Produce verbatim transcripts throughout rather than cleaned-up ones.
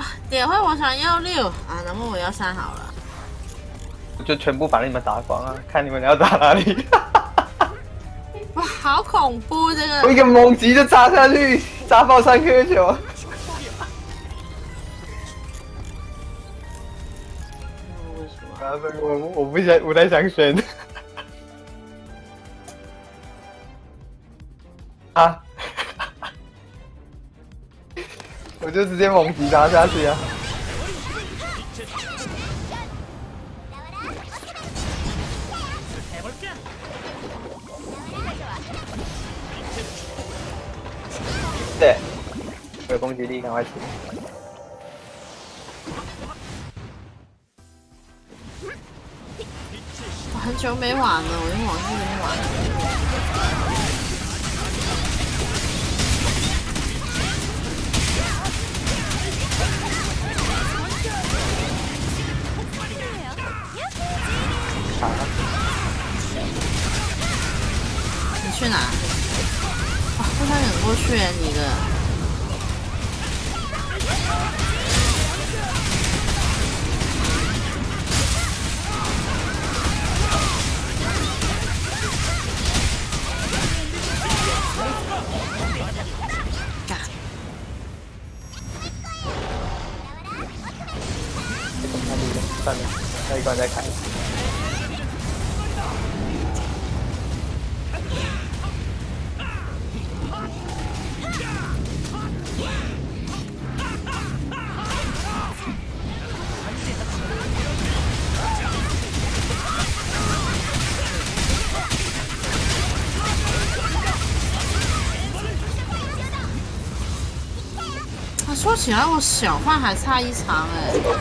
哇，点会我想要六啊，那么我要三好了。 我就全部把你们打光啊，看你们要打哪里。 哇，好恐怖这个！ 我一个猛击就扎下去，扎爆三颗球。 为什么？ 啊，这个我我不想，不太想选。啊！我就直接猛击砸下去啊！对，有攻击力，赶快起！ 我很久没玩了，我已经忘记怎么玩了。你去哪？哇，不想忍过去你的。干。 算了，下一关再开。 说起来，我小范还差一场哎、欸。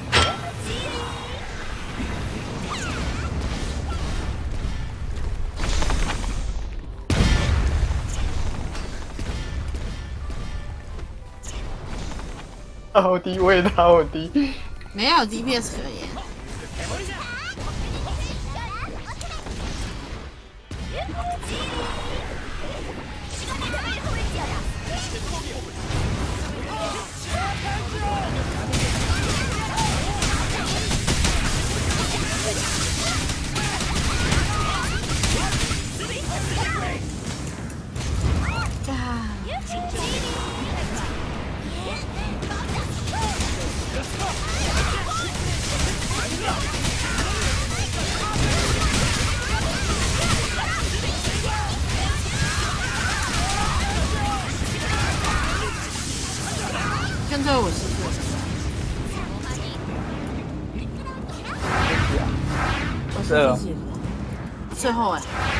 好低，我也好低。 没有 D P S 可言。跟着我是我是第几？最后哎、欸。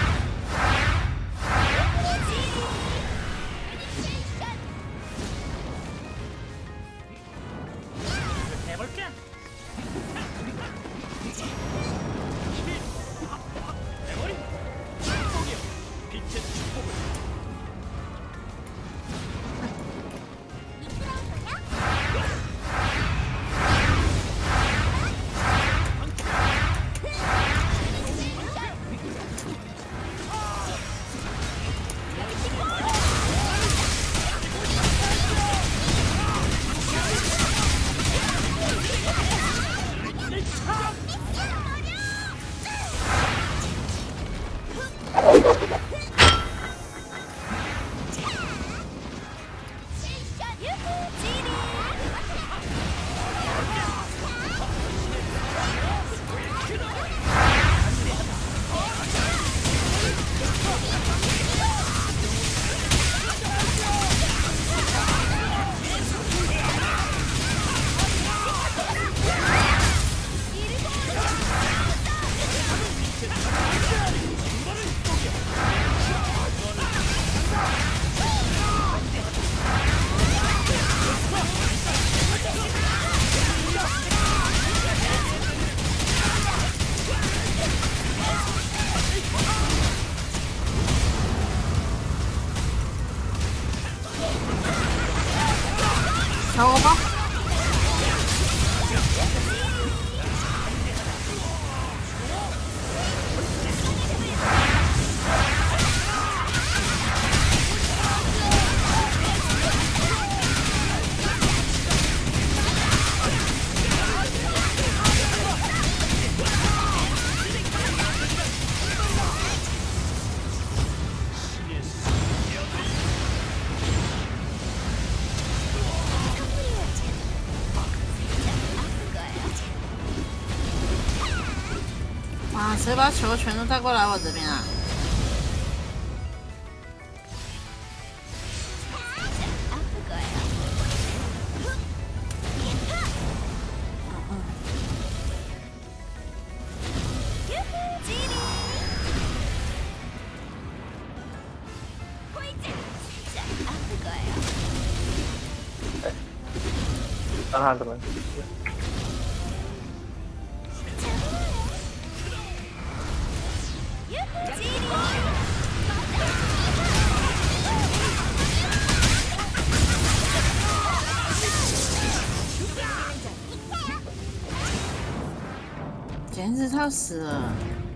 小我吧。 谁把球全都带过来我这边啊？ 让他怎么？ 简直他死了！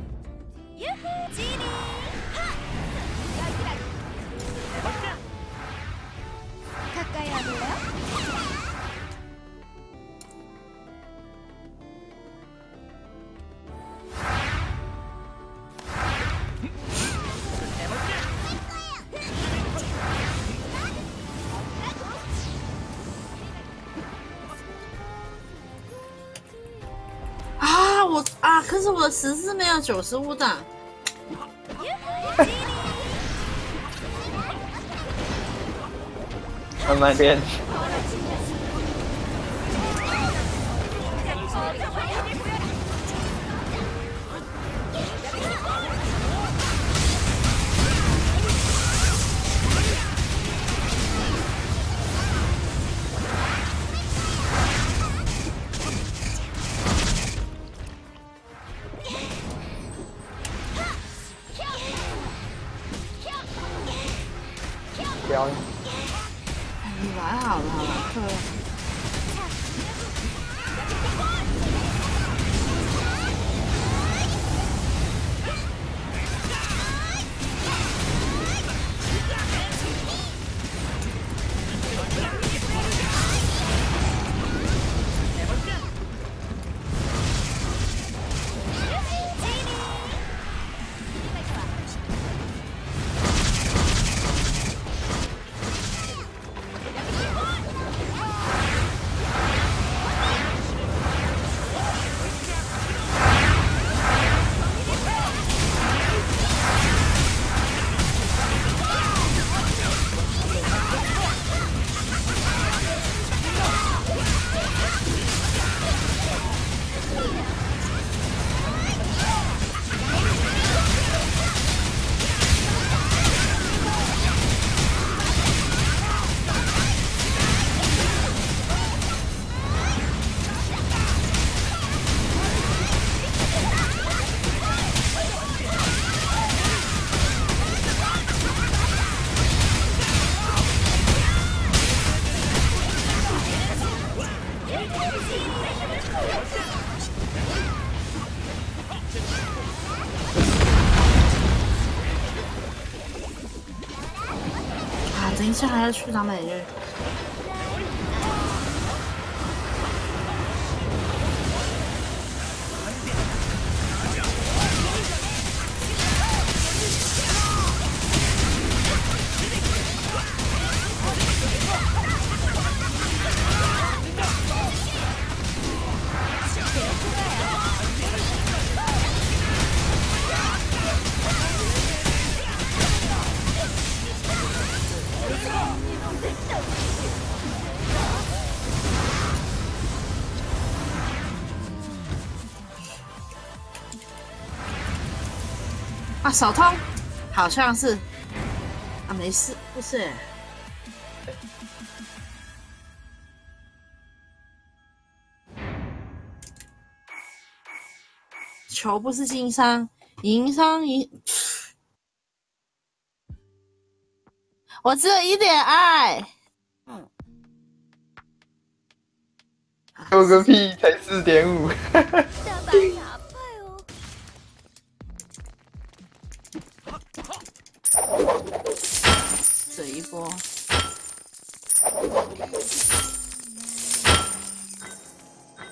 啊，我啊，可是我的十字没有九十五档。 慢慢练。标。 你来好了，好了，漂亮。等一下还要去打每日。啊，手通，好像是啊，没事，不是、欸。球不是经商，营商营，我只有一点爱。嗯， 有个屁，才四点五。 这一波，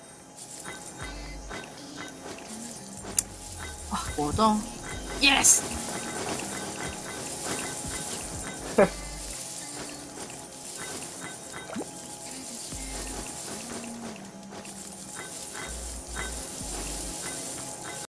哇，果冻 ，yes。